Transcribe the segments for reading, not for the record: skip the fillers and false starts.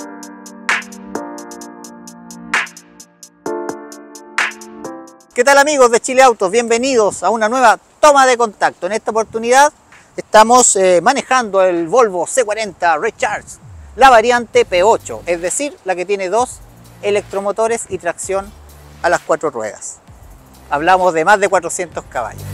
¿Qué tal amigos de Chile Autos? Bienvenidos a una nueva toma de contacto. En esta oportunidad estamos manejando el Volvo C40 Recharge, la variante P8, es decir, la que tiene dos electromotores y tracción a las 4 ruedas. Hablamos de más de 400 caballos.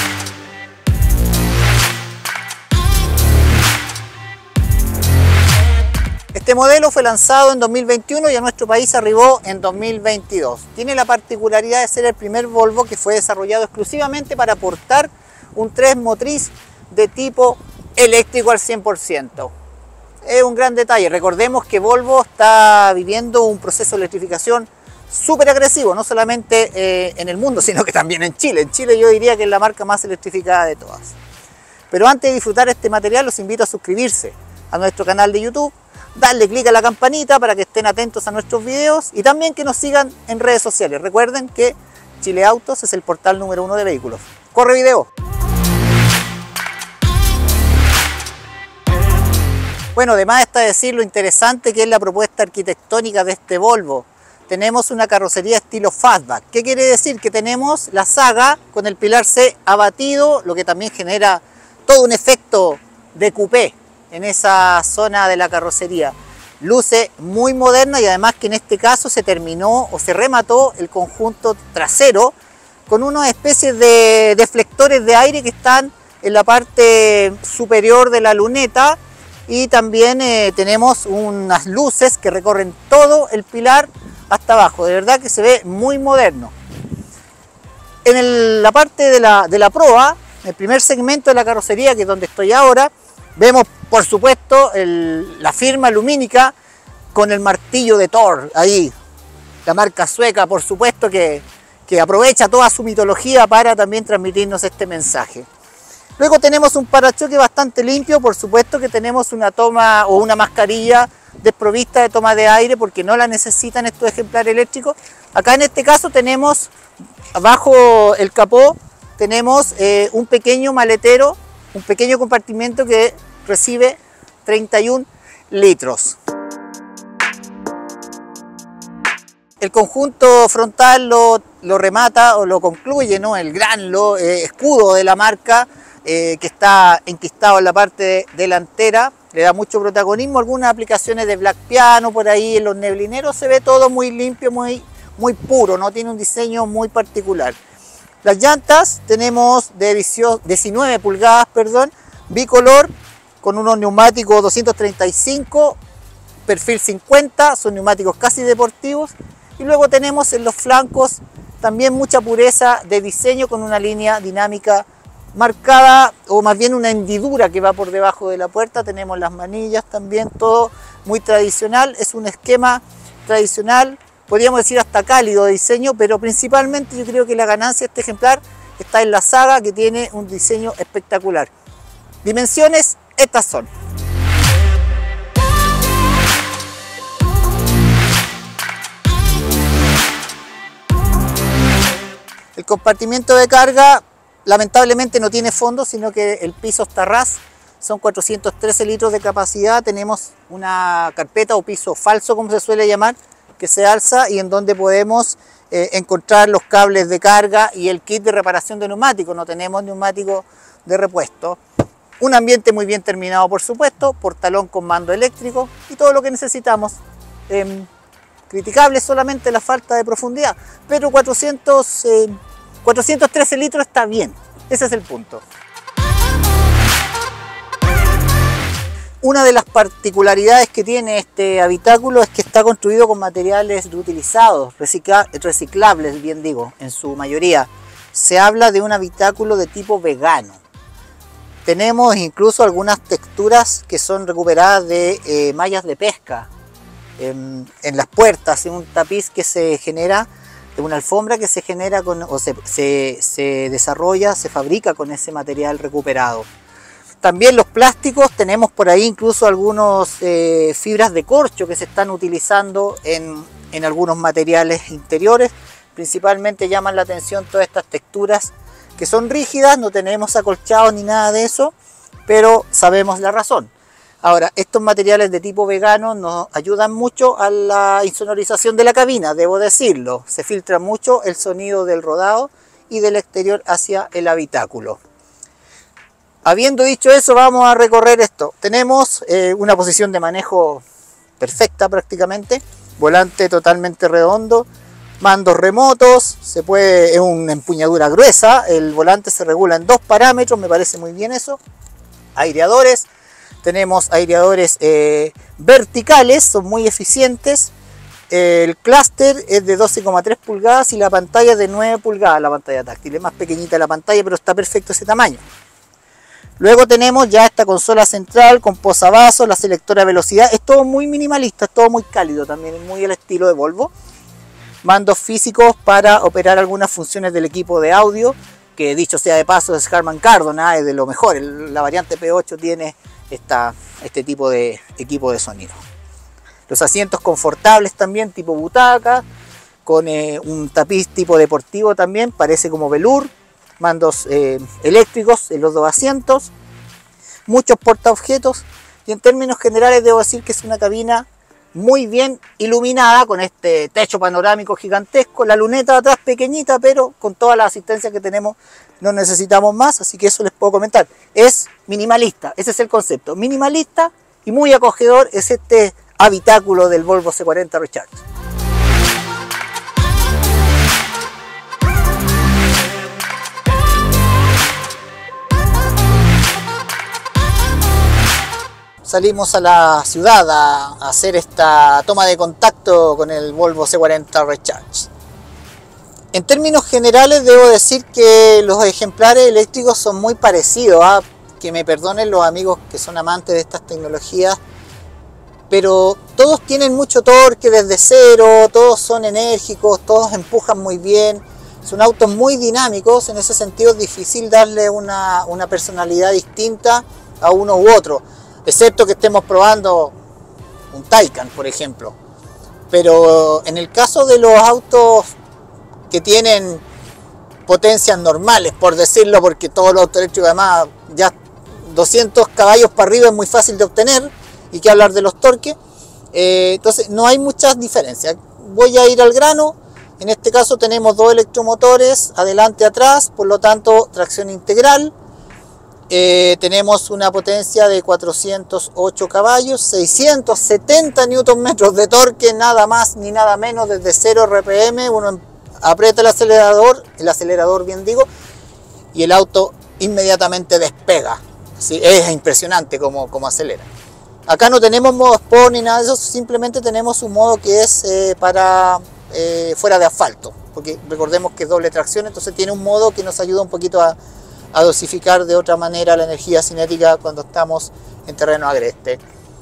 Este modelo fue lanzado en 2021 y a nuestro país arribó en 2022. Tiene la particularidad de ser el primer Volvo que fue desarrollado exclusivamente para aportar un 3 motriz de tipo eléctrico al 100%. Es un gran detalle. Recordemos que Volvo está viviendo un proceso de electrificación súper agresivo, no solamente en el mundo, sino que también en Chile. En Chile yo diría que es la marca más electrificada de todas. Pero antes de disfrutar este material, los invito a suscribirse a nuestro canal de YouTube, darle clic a la campanita para que estén atentos a nuestros videos y también que nos sigan en redes sociales. Recuerden que Chile Autos es el portal número 1 de vehículos. ¡Corre video! Bueno, además está decir lo interesante que es la propuesta arquitectónica de este Volvo. Tenemos una carrocería estilo fastback. ¿Qué quiere decir? Que tenemos la saga con el pilar C abatido, lo que también genera todo un efecto de coupé en esa zona de la carrocería. Luce muy moderna y además que en este caso se terminó o se remató el conjunto trasero con unas especies de deflectores de aire que están en la parte superior de la luneta y también tenemos unas luces que recorren todo el pilar hasta abajo. De verdad que se ve muy moderno. En la parte de la proa, el primer segmento de la carrocería, que es donde estoy ahora, vemos por supuesto la firma lumínica con el martillo de Thor ahí, la marca sueca por supuesto que aprovecha toda su mitología para también transmitirnos este mensaje. Luego tenemos un parachoque bastante limpio, por supuesto que tenemos una toma o una mascarilla desprovista de toma de aire porque no la necesitan estos ejemplares eléctricos. Acá en este caso tenemos, bajo el capó, tenemos un pequeño maletero, un pequeño compartimento que recibe 31 litros. El conjunto frontal lo remata o lo concluye, ¿no? El gran escudo de la marca que está enquistado en la parte delantera. Le da mucho protagonismo. Algunas aplicaciones de black piano por ahí en los neblineros. Se ve todo muy limpio, muy puro, ¿no? Tiene un diseño muy particular. Las llantas tenemos de 19 pulgadas, bicolor, con unos neumáticos 235, perfil 50, son neumáticos casi deportivos. Y luego tenemos en los flancos también mucha pureza de diseño con una línea dinámica marcada, o más bien una hendidura que va por debajo de la puerta. Tenemos las manillas también, todo muy tradicional. Es un esquema tradicional, podríamos decir hasta cálido de diseño, pero principalmente yo creo que la ganancia de este ejemplar está en la saga, que tiene un diseño espectacular. Dimensiones, estas son. El compartimiento de carga lamentablemente no tiene fondo, sino que el piso está ras. Son 413 litros de capacidad. Tenemos una carpeta o piso falso, como se suele llamar, que se alza y en donde podemos encontrar los cables de carga y el kit de reparación de neumáticos. No tenemos neumáticos de repuesto. Un ambiente muy bien terminado, por supuesto, portalón con mando eléctrico y todo lo que necesitamos. Criticable solamente la falta de profundidad, pero 413 litros está bien, ese es el punto. Una de las particularidades que tiene este habitáculo es que está construido con materiales reutilizados, reciclables, bien digo, en su mayoría. Se habla de un habitáculo de tipo vegano. Tenemos incluso algunas texturas que son recuperadas de mallas de pesca en las puertas, en un tapiz que se genera, de una alfombra que se genera se desarrolla, se fabrica con ese material recuperado. También los plásticos, tenemos por ahí incluso algunas fibras de corcho que se están utilizando en algunos materiales interiores. Principalmente llaman la atención todas estas texturas que son rígidas, no tenemos acolchados ni nada de eso, pero sabemos la razón. Ahora, estos materiales de tipo vegano nos ayudan mucho a la insonorización de la cabina, debo decirlo. Se filtra mucho el sonido del rodado y del exterior hacia el habitáculo. Habiendo dicho eso, vamos a recorrer esto. Tenemos una posición de manejo perfecta prácticamente, volante totalmente redondo, mandos remotos, es una empuñadura gruesa, el volante se regula en 2 parámetros, me parece muy bien eso. Aireadores. Tenemos aireadores verticales, son muy eficientes. El clúster es de 12,3 pulgadas y la pantalla es de 9 pulgadas, la pantalla táctil. Es más pequeñita la pantalla, pero está perfecto ese tamaño. Luego tenemos ya esta consola central con posavasos, la selectora de velocidad. Es todo muy minimalista, es todo muy cálido también, muy al estilo de Volvo. Mandos físicos para operar algunas funciones del equipo de audio, que dicho sea de paso es Harman Kardon, es de lo mejor. La variante P8 tiene este tipo de equipo de sonido. Los asientos confortables también, tipo butaca, con un tapiz tipo deportivo también, parece como velour. Mandos eléctricos en los 2 asientos, muchos portaobjetos, y en términos generales debo decir que es una cabina muy bien iluminada, con este techo panorámico gigantesco, la luneta de atrás pequeñita, pero con toda la asistencia que tenemos no necesitamos más, así que eso les puedo comentar. Es minimalista, ese es el concepto, minimalista y muy acogedor es este habitáculo del Volvo C40 Recharge. Salimos a la ciudad a hacer esta toma de contacto con el Volvo C40 Recharge. En términos generales debo decir que los ejemplares eléctricos son muy parecidos, que me perdonen los amigos que son amantes de estas tecnologías, pero todos tienen mucho torque desde cero, todos son enérgicos, todos empujan muy bien, son autos muy dinámicos. En ese sentido es difícil darle una personalidad distinta a uno u otro, excepto que estemos probando un Taycan, por ejemplo. Pero en el caso de los autos que tienen potencias normales, por decirlo, porque todos los autos eléctricos además ya 200 caballos para arriba es muy fácil de obtener, y que hablar de los torques, entonces no hay muchas diferencias. Voy a ir al grano. En este caso tenemos 2 electromotores, adelante y atrás, por lo tanto tracción integral. Tenemos una potencia de 408 caballos, 670 Nm de torque, nada más ni nada menos, desde 0 RPM. Uno aprieta el acelerador bien digo, y el auto inmediatamente despega. ¿Sí? Es impresionante como acelera. Acá no tenemos modo Sport ni nada de eso, simplemente tenemos un modo que es para fuera de asfalto, porque recordemos que es doble tracción, entonces tiene un modo que nos ayuda un poquito a dosificar de otra manera la energía cinética cuando estamos en terreno agreste.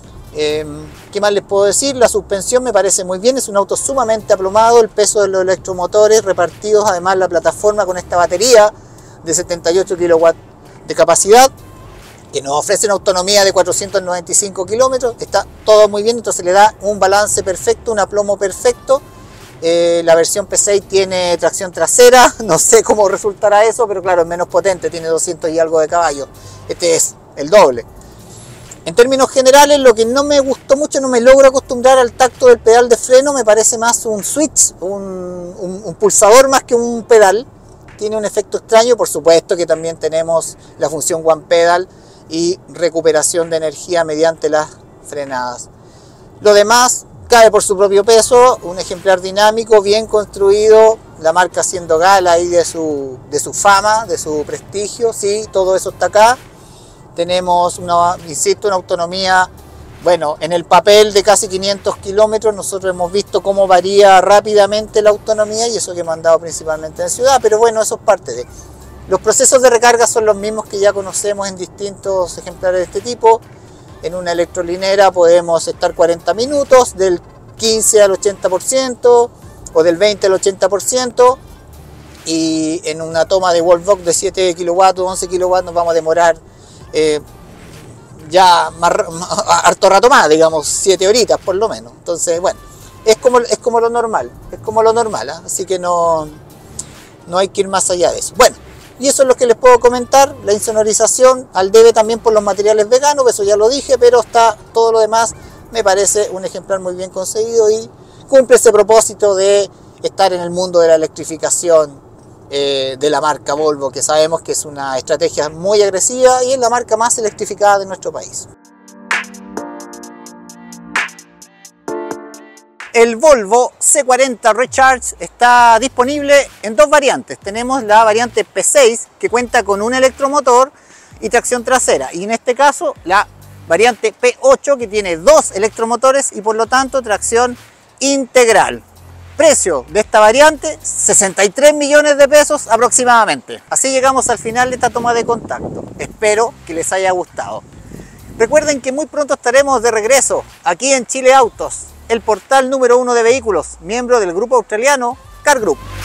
¿Qué más les puedo decir? La suspensión me parece muy bien, es un auto sumamente aplomado, el peso de los electromotores repartidos, además la plataforma con esta batería de 78 kW de capacidad, que nos ofrece una autonomía de 495 kilómetros, está todo muy bien, entonces le da un balance perfecto, un aplomo perfecto. La versión P6 tiene tracción trasera, no sé cómo resultará eso, pero claro, es menos potente, tiene 200 y algo de caballos, este es el doble. En términos generales, lo que no me gustó mucho, no me logro acostumbrar al tacto del pedal de freno, me parece más un switch, un pulsador más que un pedal. Tiene un efecto extraño, por supuesto que también tenemos la función One Pedal y recuperación de energía mediante las frenadas. Lo demás cae por su propio peso, un ejemplar dinámico, bien construido, la marca haciendo gala ahí de su fama, de su prestigio, sí, todo eso está acá. Tenemos, insisto, una autonomía, bueno, en el papel de casi 500 kilómetros. Nosotros hemos visto cómo varía rápidamente la autonomía, y eso que hemos andado principalmente en ciudad, pero bueno, eso es parte de. Los procesos de recarga son los mismos que ya conocemos en distintos ejemplares de este tipo. En una electrolinera podemos estar 40 minutos, del 15 al 80% o del 20 al 80%, y en una toma de Wallbox de 7 kW o 11 kW nos vamos a demorar harto rato más, digamos 7 horitas por lo menos. Entonces, bueno, es como lo normal, así que no hay que ir más allá de eso. Bueno, Y eso es lo que les puedo comentar. La insonorización al debe también por los materiales veganos, eso ya lo dije, pero está todo lo demás. Me parece un ejemplar muy bien conseguido y cumple ese propósito de estar en el mundo de la electrificación de la marca Volvo, que sabemos que es una estrategia muy agresiva y es la marca más electrificada de nuestro país. El Volvo C40 Recharge está disponible en dos variantes. Tenemos la variante P6 que cuenta con un electromotor y tracción trasera, y en este caso la variante P8 que tiene dos electromotores y por lo tanto tracción integral. Precio de esta variante, 63 millones de pesos aproximadamente. Así llegamos al final de esta toma de contacto. Espero que les haya gustado. Recuerden que muy pronto estaremos de regreso aquí en Chile Autos, el portal número 1 de vehículos, miembro del grupo australiano Car Group.